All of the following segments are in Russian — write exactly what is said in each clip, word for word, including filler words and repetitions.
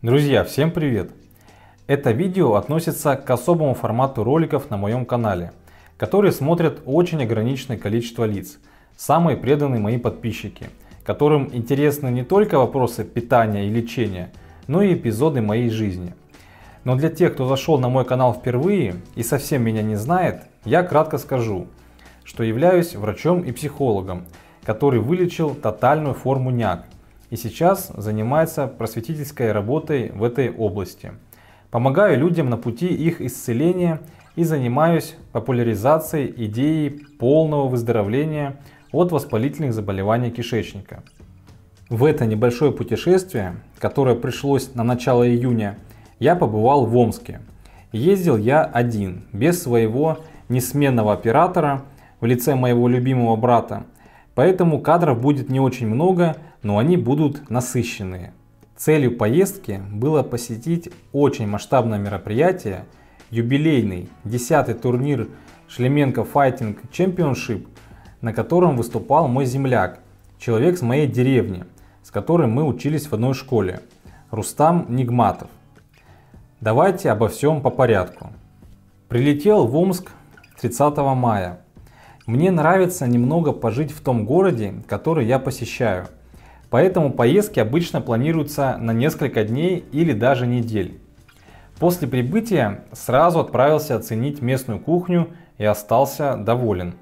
Друзья, всем привет! Это видео относится к особому формату роликов на моем канале, которые смотрят очень ограниченное количество лиц, самые преданные мои подписчики, которым интересны не только вопросы питания и лечения, но и эпизоды моей жизни. Но для тех, кто зашел на мой канал впервые и совсем меня не знает, я кратко скажу, что являюсь врачом и психологом, который вылечил тотальную форму няк и сейчас занимается просветительской работой в этой области. Помогаю людям на пути их исцеления и занимаюсь популяризацией идеи полного выздоровления от воспалительных заболеваний кишечника. В это небольшое путешествие, которое пришлось на начало июня, я побывал в Омске. Ездил я один, без своего несменного оператора в лице моего любимого брата. Поэтому кадров будет не очень много, но они будут насыщенные. Целью поездки было посетить очень масштабное мероприятие, юбилейный десятый турнир Шлеменко Fighting Championship, на котором выступал мой земляк, человек с моей деревни, с которым мы учились в одной школе, Рустам Нигматов. Давайте обо всем по порядку. Прилетел в Омск тридцатого мая. Мне нравится немного пожить в том городе, который я посещаю. Поэтому поездки обычно планируются на несколько дней или даже недель. После прибытия сразу отправился оценить местную кухню и остался доволен.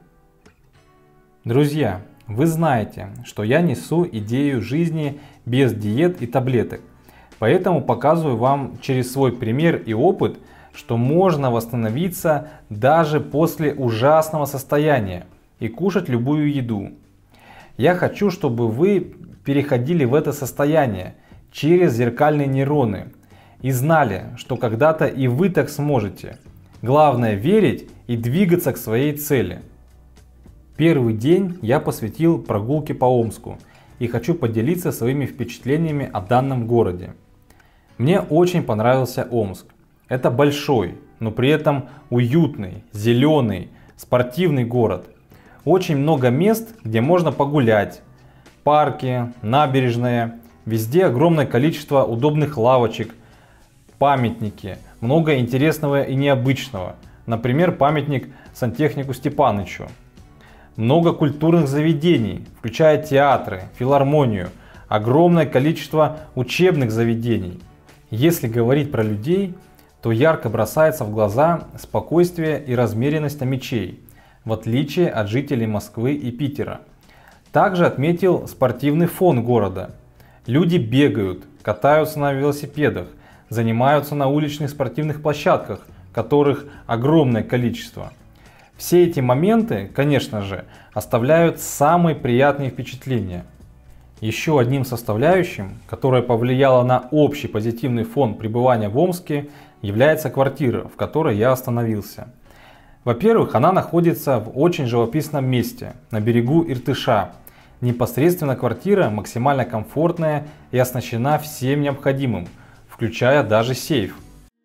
Друзья, вы знаете, что я несу идею жизни без диет и таблеток. Поэтому показываю вам через свой пример и опыт, что можно восстановиться даже после ужасного состояния и кушать любую еду. Я хочу, чтобы вы переходили в это состояние через зеркальные нейроны и знали, что когда-то и вы так сможете. Главное верить и двигаться к своей цели. Первый день я посвятил прогулке по Омску и хочу поделиться своими впечатлениями о данном городе. Мне очень понравился Омск. Это большой, но при этом уютный, зеленый, спортивный город. Очень много мест, где можно погулять. Парки, набережная, везде огромное количество удобных лавочек, памятники, много интересного и необычного. Например, памятник сантехнику Степанычу. Много культурных заведений, включая театры, филармонию, огромное количество учебных заведений. Если говорить про людей, то ярко бросается в глаза спокойствие и размеренность мечей, в отличие от жителей Москвы и Питера. Также отметил спортивный фон города. Люди бегают, катаются на велосипедах, занимаются на уличных спортивных площадках, которых огромное количество. Все эти моменты, конечно же, оставляют самые приятные впечатления. Еще одним составляющим, которое повлияло на общий позитивный фон пребывания в Омске, является квартира, в которой я остановился. Во-первых, она находится в очень живописном месте, на берегу Иртыша. Непосредственно квартира максимально комфортная и оснащена всем необходимым, включая даже сейф.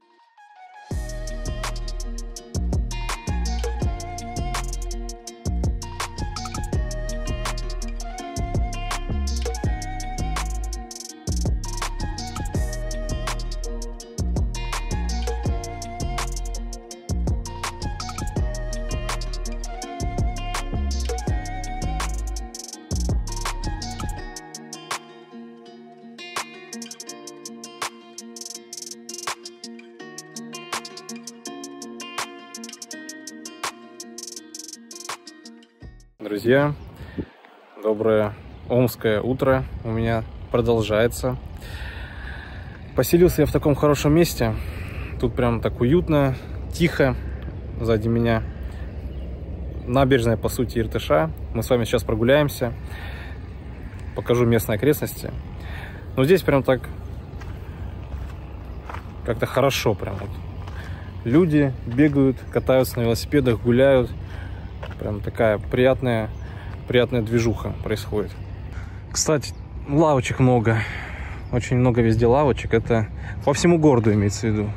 Друзья, доброе омское утро у меня продолжается. Поселился я в таком хорошем месте. Тут прям так уютно, тихо. Сзади меня набережная, по сути, Иртыша. Мы с вами сейчас прогуляемся. Покажу местные окрестности. Но здесь прям так как-то хорошо. Прям вот. Люди бегают, катаются на велосипедах, гуляют. Прям такая приятная, приятная движуха происходит. Кстати, лавочек много. Очень много везде лавочек. Это по всему городу имеется в виду.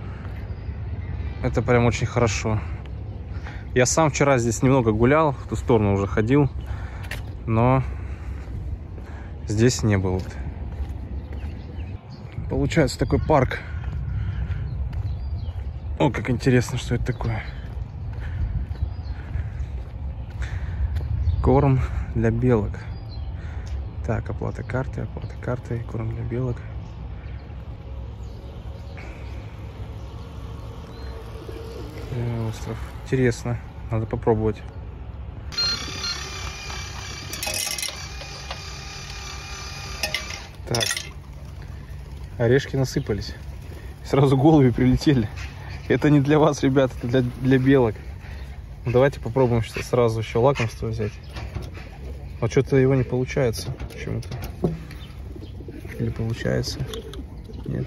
Это прям очень хорошо. Я сам вчера здесь немного гулял, в ту сторону уже ходил. Но здесь не был. Получается такой парк. О, как интересно, что это такое. Корм для белок. Так, оплата карты, оплата карты, корм для белок. Остров. Интересно, надо попробовать. Так, орешки насыпались. Сразу голуби прилетели. Это не для вас, ребят, это для, для белок. Давайте попробуем что сразу еще лакомство взять. Вот что-то его не получается почему-то. Или получается? Нет.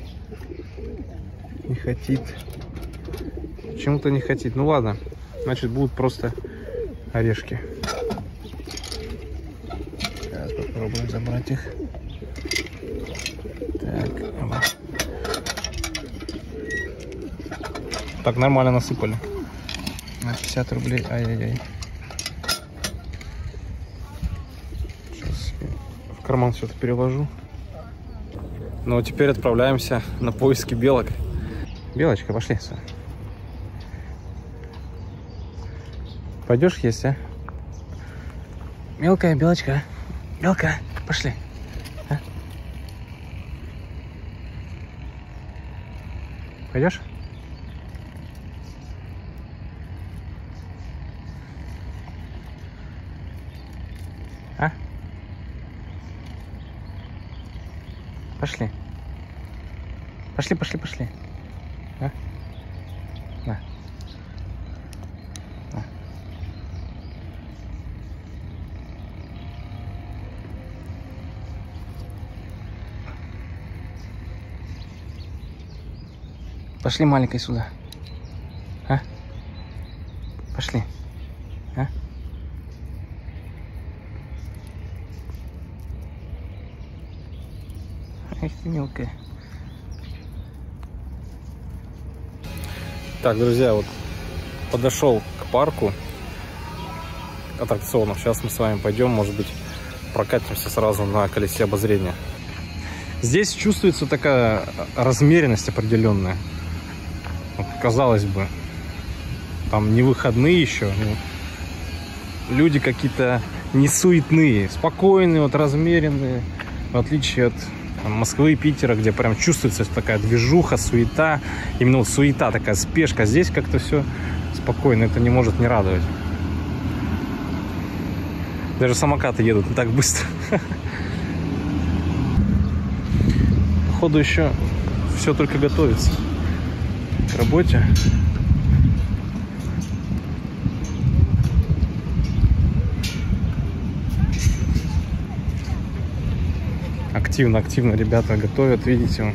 Не хотит. Почему-то не хотит. Ну ладно. Значит, будут просто орешки. Сейчас попробуем забрать их. Так. Так, нормально насыпали. На пятьдесят рублей. Ай-яй-яй. Сейчас в карман все это переложу. Ну а теперь отправляемся на поиски белок. Белочка, пошли. Пойдешь есть, а? Мелкая белочка. Белка, пошли. А? Пойдешь? А? Пошли. Пошли, пошли, пошли. А? На. На. Пошли, маленькой, сюда. А? Пошли. А? Эх ты мелкая. Так, друзья, вот подошел к парку аттракционов. Сейчас мы с вами пойдем, может быть, прокатимся сразу на колесе обозрения. Здесь чувствуется такая размеренность определенная. Вот, казалось бы, там не выходные еще, но люди какие-то не суетные, спокойные, вот размеренные, в отличие от там, Москвы и Питера, где прям чувствуется такая движуха, суета, именно вот суета, такая спешка. Здесь как-то все спокойно, это не может не радовать. Даже самокаты едут не так быстро. Походу еще все только готовится к работе. Активно, активно ребята готовят, видите.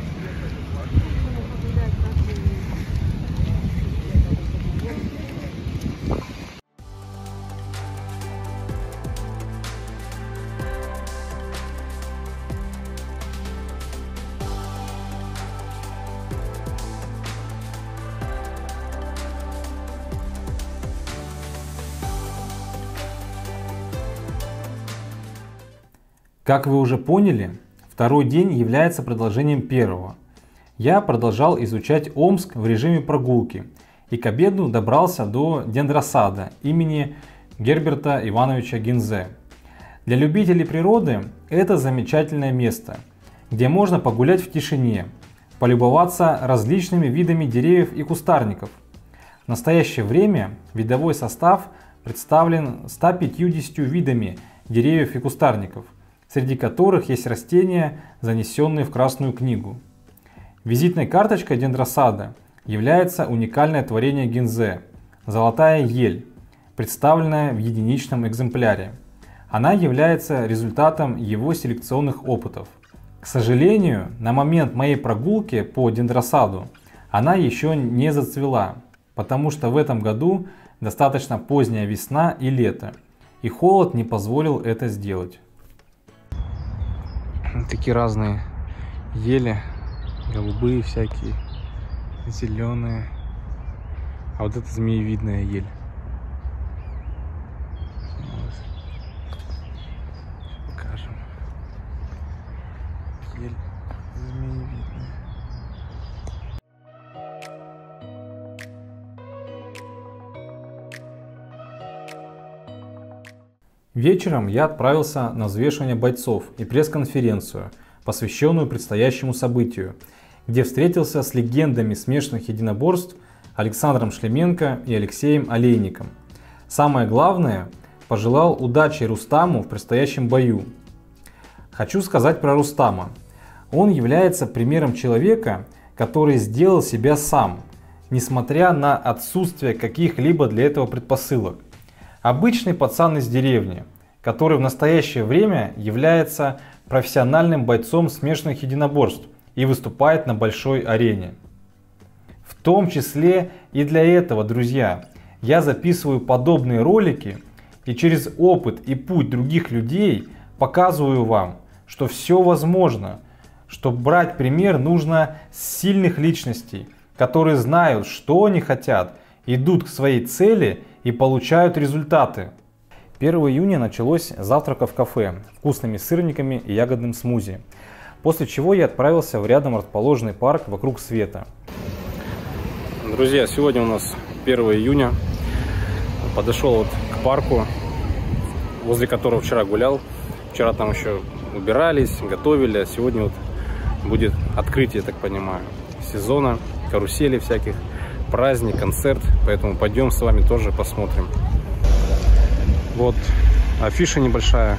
Как вы уже поняли, второй день является продолжением первого. Я продолжал изучать Омск в режиме прогулки и к обеду добрался до дендросада имени Герберта Ивановича Гинзе. Для любителей природы это замечательное место, где можно погулять в тишине, полюбоваться различными видами деревьев и кустарников. В настоящее время видовой состав представлен ста пятьюдесятью видами деревьев и кустарников, среди которых есть растения, занесенные в Красную книгу. Визитной карточкой дендросада является уникальное творение Гинзе – золотая ель, представленная в единичном экземпляре. Она является результатом его селекционных опытов. К сожалению, на момент моей прогулки по дендросаду она еще не зацвела, потому что в этом году достаточно поздняя весна и лето, и холод не позволил это сделать. Такие разные ели, голубые всякие, зеленые, а вот это змеевидная ель. Вот. Покажем. Ель змеевидная. Вечером я отправился на взвешивание бойцов и пресс-конференцию, посвященную предстоящему событию, где встретился с легендами смешанных единоборств Александром Шлеменко и Алексеем Олейником. Самое главное, пожелал удачи Рустаму в предстоящем бою. Хочу сказать про Рустама. Он является примером человека, который сделал себя сам, несмотря на отсутствие каких-либо для этого предпосылок. Обычный пацан из деревни, который в настоящее время является профессиональным бойцом смешанных единоборств и выступает на большой арене. В том числе и для этого, друзья, я записываю подобные ролики и через опыт и путь других людей показываю вам, что все возможно, что брать пример нужно с сильных личностей, которые знают, что они хотят, идут к своей цели и получают результаты. первого июня началось с завтрака в кафе вкусными сырниками и ягодным смузи, после чего я отправился в рядом расположенный парк «Вокруг света». Друзья, сегодня у нас первого июня. Подошел вот к парку, возле которого вчера гулял. Вчера там еще убирались, готовили, а сегодня вот будет открытие, я так понимаю, сезона, карусели всяких, праздник, концерт, поэтому пойдем с вами тоже посмотрим. Вот афиша небольшая,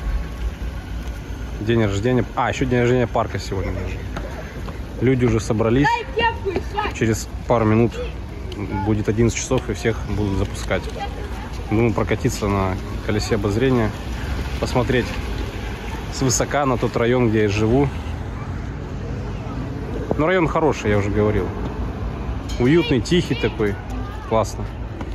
день рождения, а еще день рождения парка сегодня даже. Люди уже собрались, через пару минут будет одиннадцать часов и всех будут запускать. Думаю прокатиться на колесе обозрения, посмотреть свысока на тот район, где я живу. Ну, район хороший, я уже говорил. Уютный, тихий такой, классно.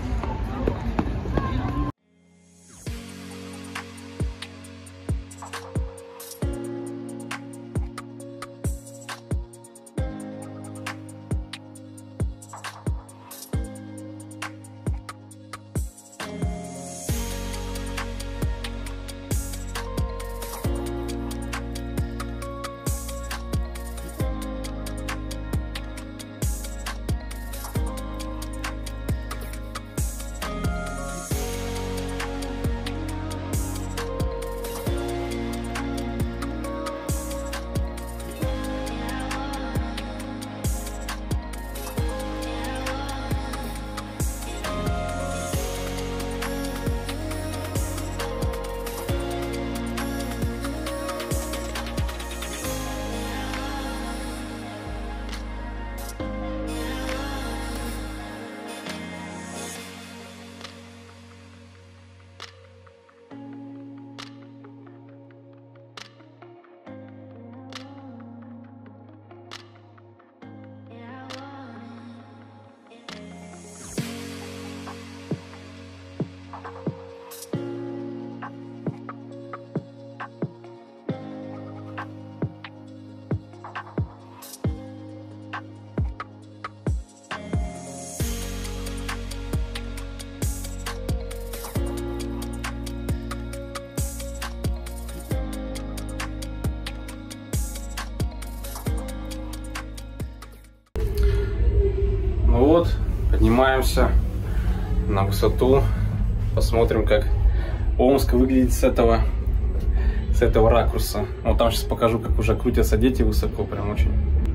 Вот, поднимаемся на высоту, посмотрим, как Омск выглядит с этого, с этого ракурса. Вот там сейчас покажу, как уже крутятся дети высоко, прям очень,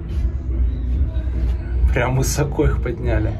прям высоко их подняли.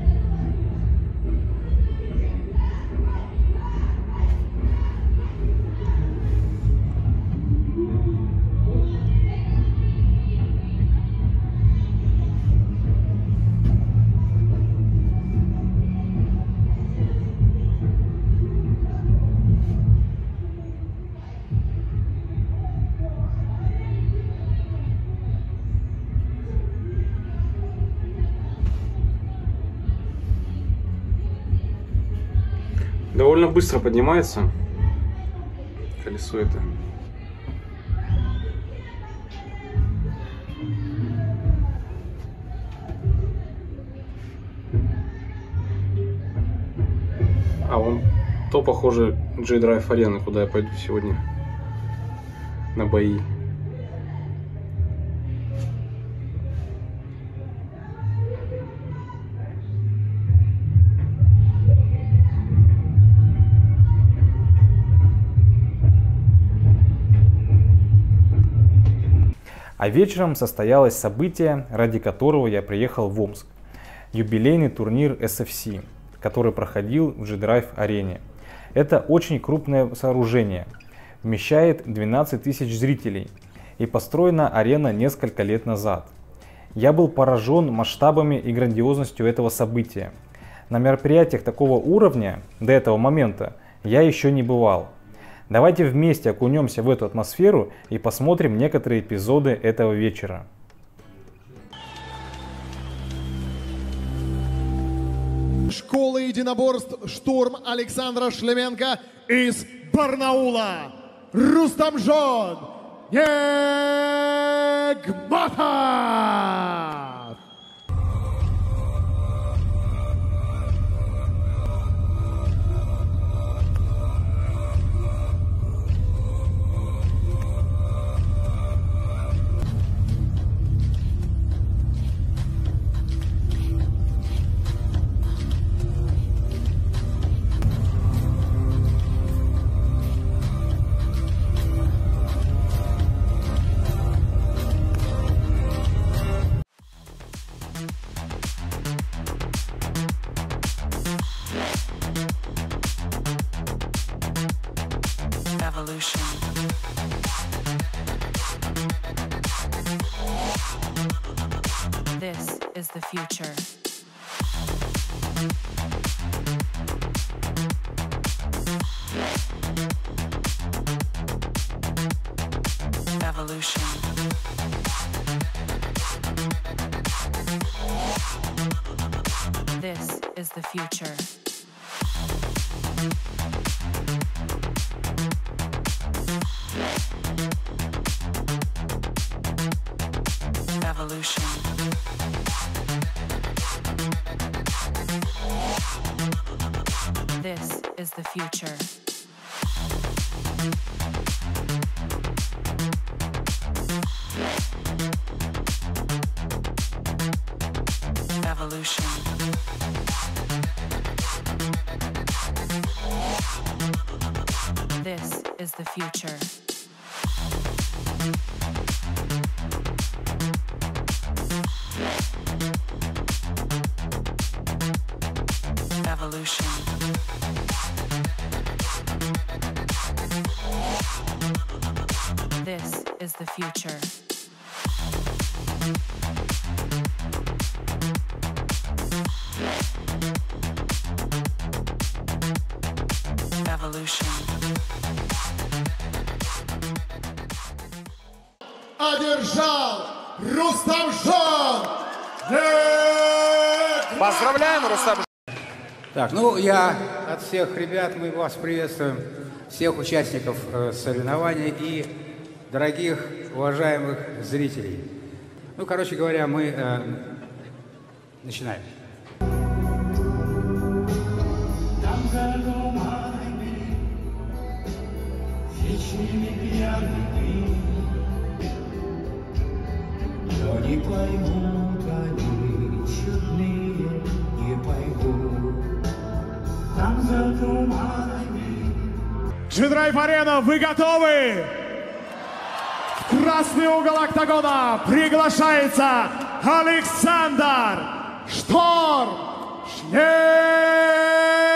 Довольно быстро поднимается колесо это. А вон то, похоже, J-Drive Arena, куда я пойду сегодня на бои. А вечером состоялось событие, ради которого я приехал в Омск. Юбилейный турнир эс эф си, который проходил в G-Drive арене. Это очень крупное сооружение, вмещает двенадцать тысяч зрителей и построена арена несколько лет назад. Я был поражен масштабами и грандиозностью этого события. На мероприятиях такого уровня до этого момента я еще не бывал. Давайте вместе окунемся в эту атмосферу и посмотрим некоторые эпизоды этого вечера. Школа единоборств «Штурм» Александра Шлеменко из Барнаула. Рустамжон Нигматов. Evolution. This is the future. Evolution. This is the future. Evolution. This is the future. Evolution. This is the future. Evolution. This is the future. Evolution. Одержал Рустамжон Нигматов. Поздравляем, Рустам. Так, ну я от всех ребят, мы вас приветствуем, всех участников э, соревнований и дорогих, уважаемых зрителей. Ну, короче говоря, мы э, начинаем. Не поймут они, чудные, не поймут. Там за туманами. G-Drive Arena, вы готовы? В красный угол октагона приглашается Александр Шторм Шлеменко.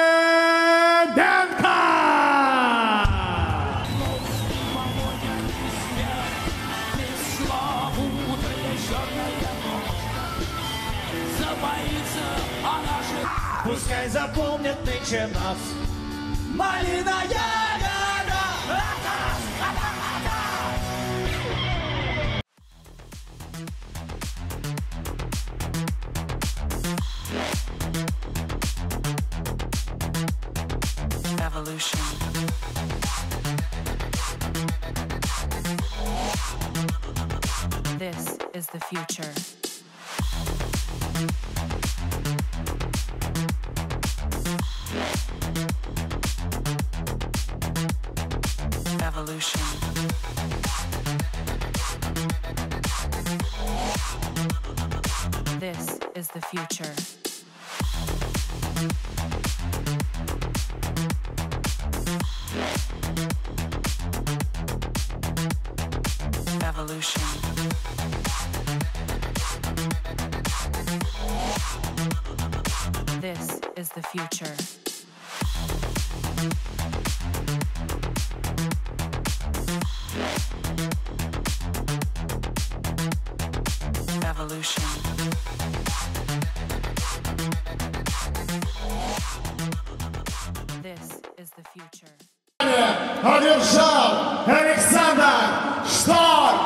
Пускай запомнят нынче нас малина ягода. Evolution. This is the future. Evolution. This is the future. Evolution. the future. Evolution. This is the future. Одержал Александр Штор!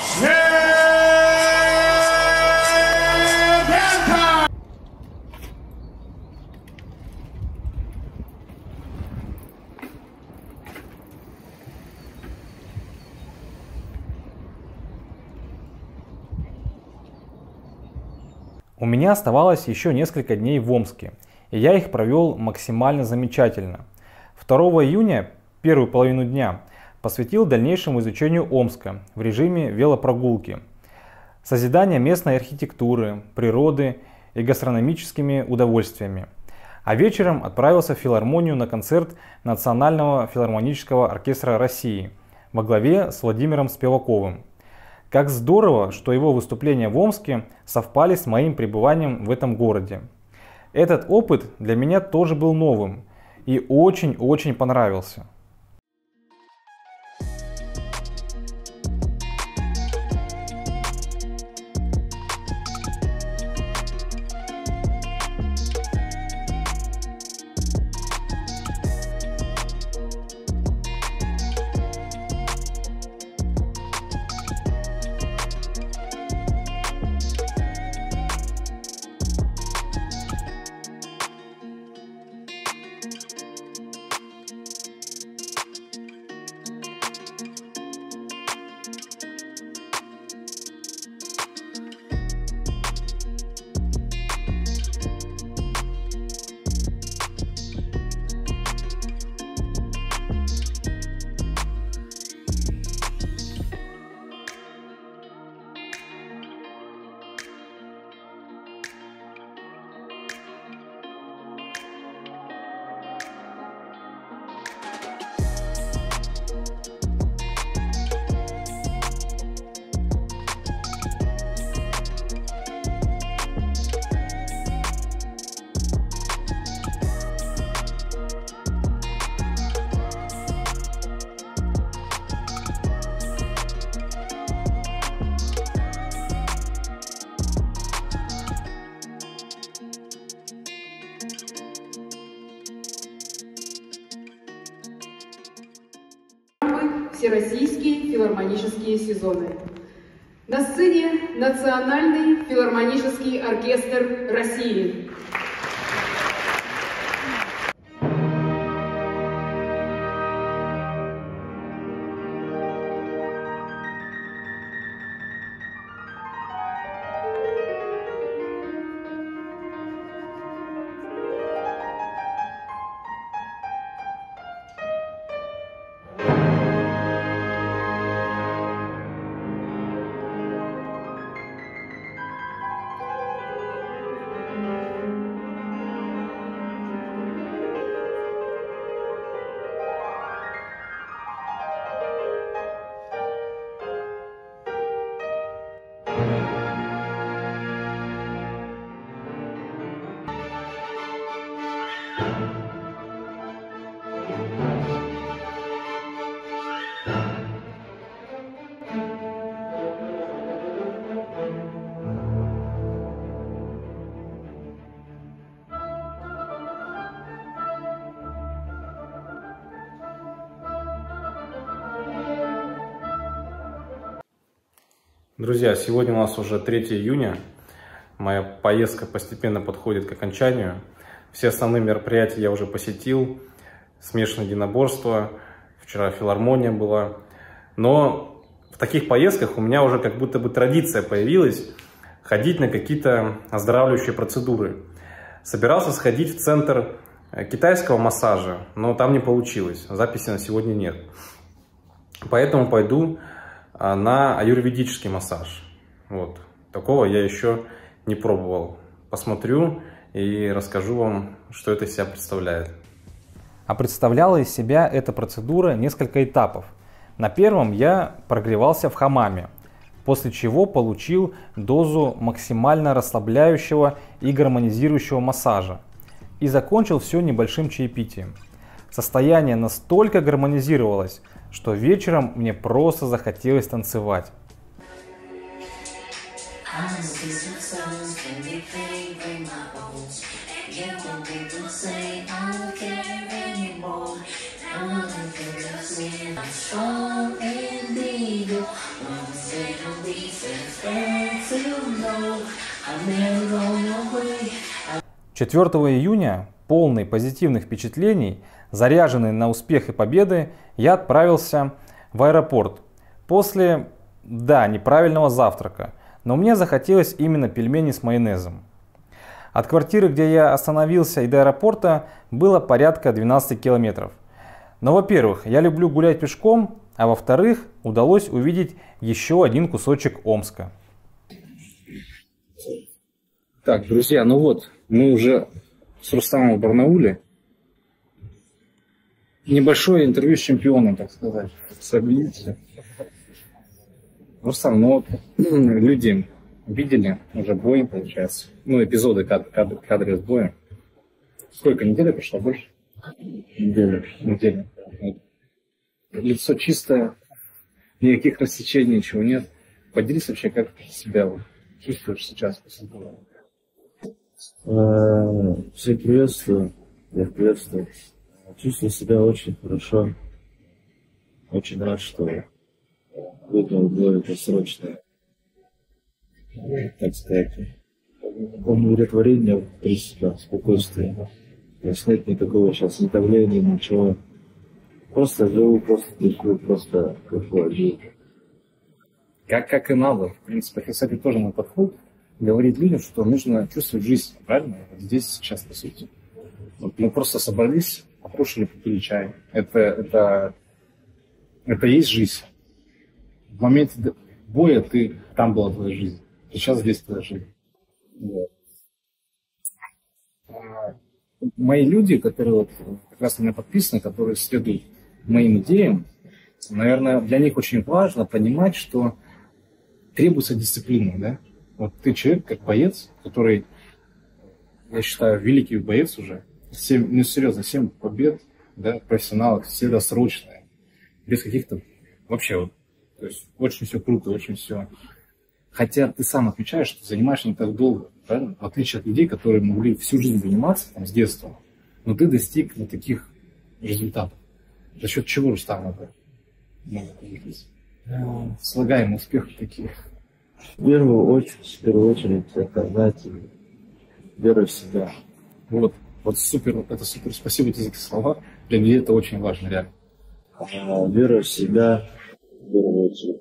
У меня оставалось еще несколько дней в Омске, и я их провел максимально замечательно. второго июня, первую половину дня, посвятил дальнейшему изучению Омска в режиме велопрогулки, созидания местной архитектуры, природы и гастрономическими удовольствиями. А вечером отправился в филармонию на концерт Национального филармонического оркестра России во главе с Владимиром Спиваковым. Как здорово, что его выступления в Омске совпали с моим пребыванием в этом городе. Этот опыт для меня тоже был новым и очень-очень понравился. Всероссийские филармонические сезоны. На сцене Национальный филармонический оркестр России. Друзья, сегодня у нас уже третье июня, моя поездка постепенно подходит к окончанию. Все основные мероприятия я уже посетил, смешанное единоборство, вчера филармония была. Но в таких поездках у меня уже как будто бы традиция появилась ходить на какие-то оздоравливающие процедуры. Собирался сходить в центр китайского массажа, но там не получилось, записи на сегодня нет. Поэтому пойду на аюрведический массаж. Вот. Такого я еще не пробовал. Посмотрю и расскажу вам, что это из себя представляет. А представляла из себя эта процедура несколько этапов. На первом я прогревался в хамаме, после чего получил дозу максимально расслабляющего и гармонизирующего массажа. и закончил все небольшим чаепитием. Состояние настолько гармонизировалось, что вечером мне просто захотелось танцевать. четвёртого июня, полный позитивных впечатлений, заряженный на успех и победы, я отправился в аэропорт после, да, неправильного завтрака, но мне захотелось именно пельмени с майонезом. От квартиры, где я остановился, и до аэропорта было порядка двенадцати километров. Но, во-первых, я люблю гулять пешком, а во-вторых, удалось увидеть еще один кусочек Омска. Так, друзья, ну вот, мы уже с Рустамом в Барнауле. Небольшое интервью с чемпионом, так сказать. Сообщите. Рустам, ну вот, люди видели уже бой, получается. Ну, эпизоды кад кад кадры с боем. Сколько, неделя прошло? Больше? Неделя. Неделя. Вот. Лицо чистое, никаких рассечений, ничего нет. Поделись вообще, как себя вот чувствуешь сейчас после боя. Всех приветствую, я приветствую. Чувствую себя очень хорошо. Очень рад, что выиграл бой досрочно. Так сказать, удовлетворение при себе, спокойствие. То есть нет никакого сейчас ни давления, ничего. Просто живу, просто дышу, просто кайфую. Как, как и надо. В принципе, кстати, тоже мой подход. Говорить людям, что нужно чувствовать жизнь, правильно? Вот здесь сейчас, по сути. Вот мы просто собрались, покушали, попили чай. Это, это, это есть жизнь. В моменте боя ты, там была твоя жизнь. Сейчас здесь твоя жизнь. Вот. А мои люди, которые вот как раз на меня подписаны, которые следуют моим идеям, наверное, для них очень важно понимать, что требуется дисциплина, да? Вот ты человек, как боец, который, я считаю, великий боец уже. семь, ну серьезно, семь побед, да, профессионалов, все досрочные. Без каких-то, вообще вот, то есть очень все круто, очень все. Хотя ты сам отмечаешь, что занимаешься не так долго, правильно? В отличие от людей, которые могли всю жизнь заниматься, там, с детства. Но ты достиг вот таких результатов. За счет чего же там это? Ну, слагаемые успехи такие. В первую очередь, в первую очередь, это, знаете, вера в себя. Вот, вот супер, это супер, спасибо тебе за эти слова. Для меня это очень важно, реально. А, вера в себя, в первую очередь.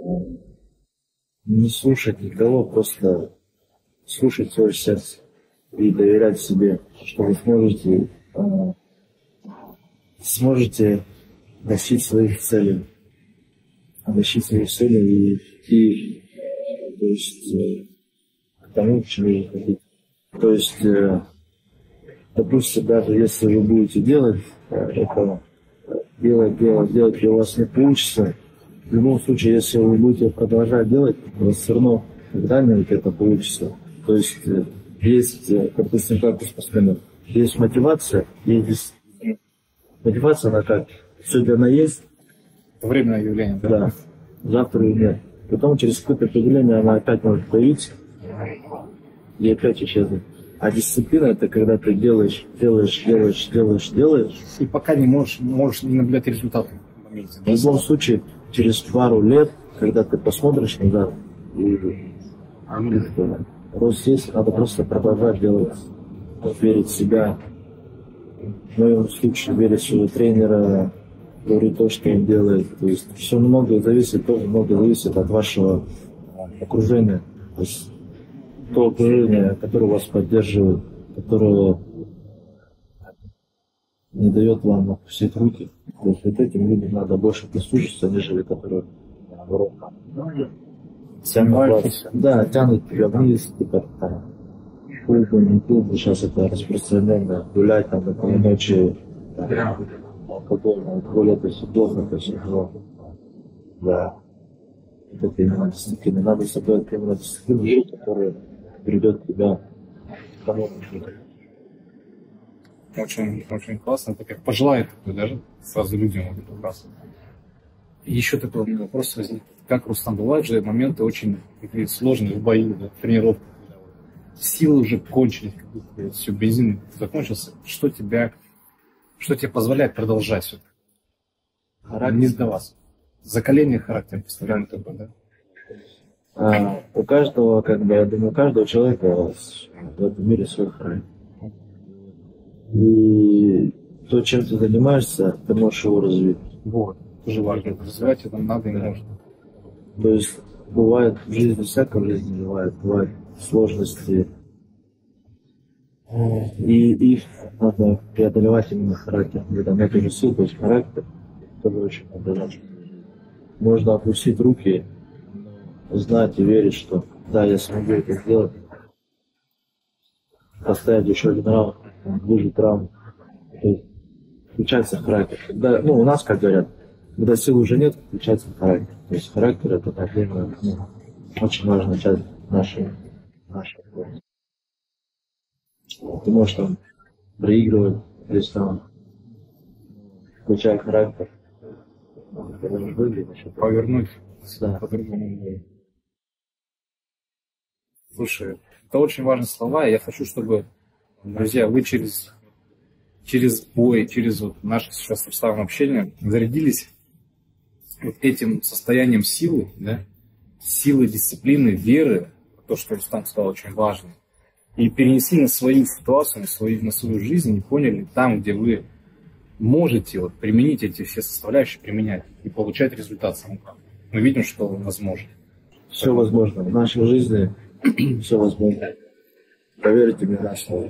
Не слушать никого, просто слушать свое сердце и доверять себе, что вы сможете, а, сможете достичь своих целей. Достичь своих целей и идти, то есть, э, к тому, к чему вы хотите. То есть, э, допустим, даже если вы будете делать э, это, делать, делать, делать, и у вас не получится, в любом случае, если вы будете продолжать делать, у вас все равно когда-нибудь это получится. То есть, э, есть, э, допустим, как у спортсменов, есть мотивация, есть мотивация, она как, сегодня она есть. Временное явление, да? Да, завтра и нет. Потом через какое-то определение она опять может появиться и опять исчезнуть. А дисциплина — это когда ты делаешь, делаешь, делаешь, делаешь, делаешь. И пока не можешь, можешь не наблюдать результаты в моменте. В любом случае, через пару лет, когда ты посмотришь назад, и рост есть, надо просто продолжать делать, верить в себя. В моем случае верить в своего тренера, говорить то, что он делает. То есть все много зависит, тоже много зависит от вашего окружения. То есть то окружение, которое вас поддерживает, которое не дает вам опустить руки. То есть вот этим людям надо больше прислушаться, нежели которые наоборот тянут вас, да, тянут тебя вниз, типа там клубы, не клубы, сейчас это распространенно, гулять там до полуночи. Алкоголь, алкоголь это все плохо, это все зло. Да. Это именно дисциплина. Надо соблюдать именно дисциплину, которая приведет тебя к тому, Очень, очень классно. Это как пожелает даже сразу людям вот эту фразу. И еще такой вопрос возник. Как, Рустам, бывают же моменты очень такие сложные в бою, да, в тренировках. Силы уже кончились, как будто все, бензин закончился. Что тебя, что тебе позволяет продолжать все это? Не сдаваться. Закаление характера, постоянно такое, да? А, у каждого, как бы, я думаю, у каждого человека в этом мире свой характер. И то, чем ты занимаешься, ты можешь его развить. Вот. Тоже важно. Развивать это надо и можно. То есть бывает в жизни всякое, в жизни бывает, бывают сложности. И их надо преодолевать именно характер. Когда на эту же силу, то есть характер, тоже очень надо. Можно опустить руки, знать и верить, что да, я смогу это сделать. Поставить еще один раунд, выжить раунд. То есть включается характер. Когда, ну, у нас, как говорят, когда сил уже нет, включается характер. То есть характер — это отдельная, ну, очень важная часть нашей, нашей жизни. Ты можешь там проигрывать, весь там, включая характер. Ты можешь выиграть, еще Повернуть. Да. По-другому. Слушай, это очень важные слова, и я хочу, чтобы, друзья, вы через, через бой, через вот наше сейчас с Рустамом общение зарядились вот этим состоянием силы, да, силы, дисциплины, веры, то, что Рустам сказал, очень важно, и перенесли на свою ситуацию, на свою, на свою жизнь, и поняли там, где вы можете вот, применить эти все составляющие, применять и получать результат сам. Мы видим, что возможно. Все возможно. В нашей жизни все возможно. Поверьте мне на слово.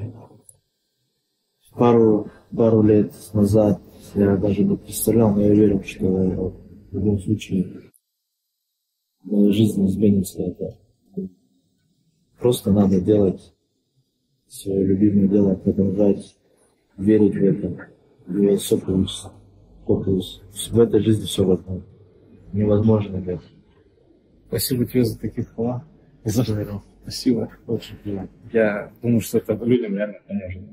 Пару, пару лет назад я даже не представлял, но я верил, что в любом случае моя жизнь изменится. Это просто надо делать свое любимое дело, продолжать верить в это. И все получится. В этой жизни все возможно. Невозможно нет. Спасибо тебе за такие слова. Спасибо. Очень приятно. Я думаю, что это людям реально поможет.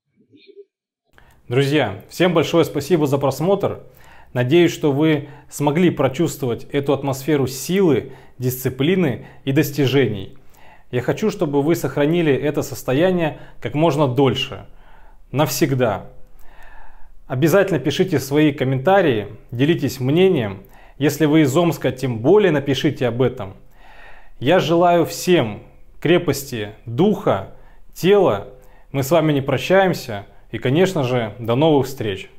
Друзья, всем большое спасибо за просмотр. Надеюсь, что вы смогли прочувствовать эту атмосферу силы, дисциплины и достижений. Я хочу, чтобы вы сохранили это состояние как можно дольше, навсегда. Обязательно пишите свои комментарии, делитесь мнением. Если вы из Омска, тем более напишите об этом. Я желаю всем крепости духа, тела. Мы с вами не прощаемся. И, конечно же, до новых встреч.